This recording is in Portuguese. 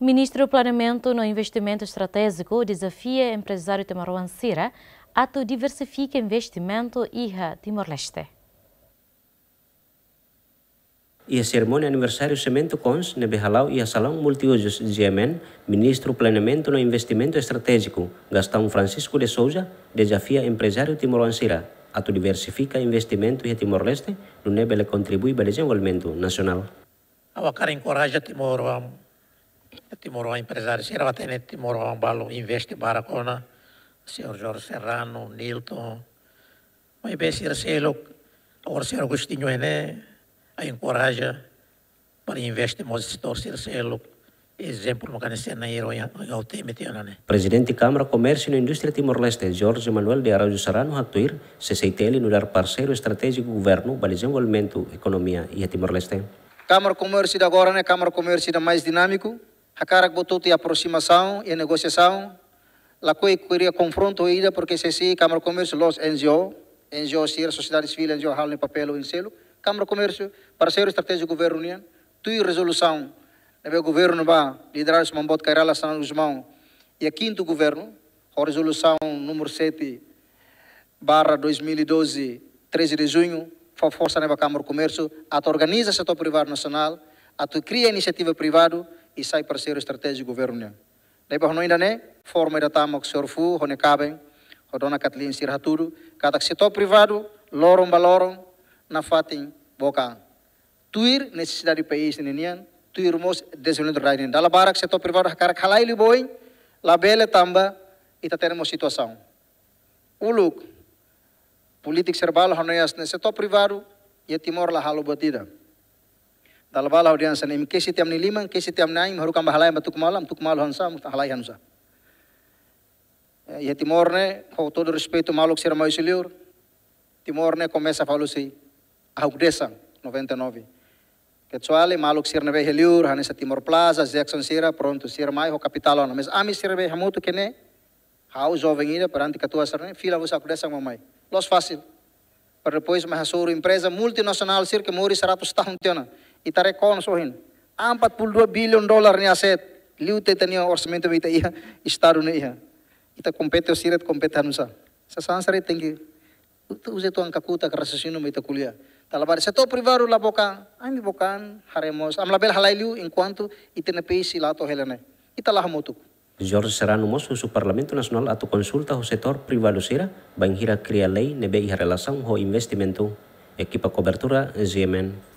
Ministro do Planeamento no Investimento Estratégico desafia empresário Timor-Leste a diversificar investimento e Timor-Leste. E a cerimônia aniversário Cemento Cons, Nebehalau e a Salão Multiusos GMN, Ministro do Planeamento no Investimento Estratégico, Gastão Francisco de Souza, desafia empresário Timor-Leste a diversificar investimento e Timor-Leste, no nível contribui para o desenvolvimento nacional. A cara encoraja Timor empresário, se ela tem Timor balo investe baracona, senhor Jorge Serrano, Nilton, mas bem se ele agora senhor Agostinho a encoraja para investir no setor circelo, exemplo no canecena e ao tema né. Presidente da Câmara Comércio e Indústria Timor-Leste, Jorge Manuel de Araújo Serrano, actuir CCTL no dar parceiro estratégico do governo para desenvolvimento, economia e Timor-Leste. Câmara Comércio de agora, Câmara Comércio da mais dinâmico, a cara que botou a aproximação e a negociação, lá que queria confronto ainda, porque se Câmara Comércio, los NGO, se a sociedade civil, NGO, hal no papel ou em selo, Câmara Comércio, parceiro estratégico do governo união, tu resolução, o governo vai liderar esse mambote que irá relacionar os mãos, e a quinto governo, a resolução número 7/2012, 13 de junho, foi força na Câmara Comércio, a organiza o setor privado nacional, a tu cria iniciativa privada e sai parceiro estratégico do governo união. Daí para nós ainda forma da tama que o senhor fu, onde cabem, a dona Kathleen Sirhaturo, cada setor privado, lorom balorom, na fatin boca. Tuir necessidade do país ninian, tuir mos desenvolvimento rainin. Dala barak setor privado hakar kalai liboi, la bela tamba ita teremos situação. Uluk político serbal honeas no setor privado e Timor la halo batida. Dala bala audiência nem que se tem ni lima, que se tem naim, harukam bahalai matuk malam hansa, halai hansa. E Timor com todo respeito maluk ser mais liur, Timor começa a falar assim. A Ugdesa, 99. Kecuali maluk sir nebe heliur, hanesa Timor Plaza, Jackson sira, pronto, sir mai, ho capital ona. Mas ami sir nebe hamutu kene, hau jovem ida, perante katua sir fila vos Ugdesa mamai. Los fácil. Para depois, mas a empresa multinacional sir que mori 100 tahun tiona. Ita rekon sohin. 42 bilhões de dólares ni aset. Liu te tenia orçamento ita iha, estado ni iha. Ita compete o siret compete hanusa. Sa sansare tengi. Usa tu angkakuta ke raciocínio ita kuliah. Talabar setor privado la boca, ami bocan haremos. Am label halailu enquanto itene país lato helene. Ita lah motuk. Jorge Serrano moço o Parlamento Nacional atu consulta o setor privado sira, banhira cria lei nebe e relação ao investimento. Equipa cobertura GMN.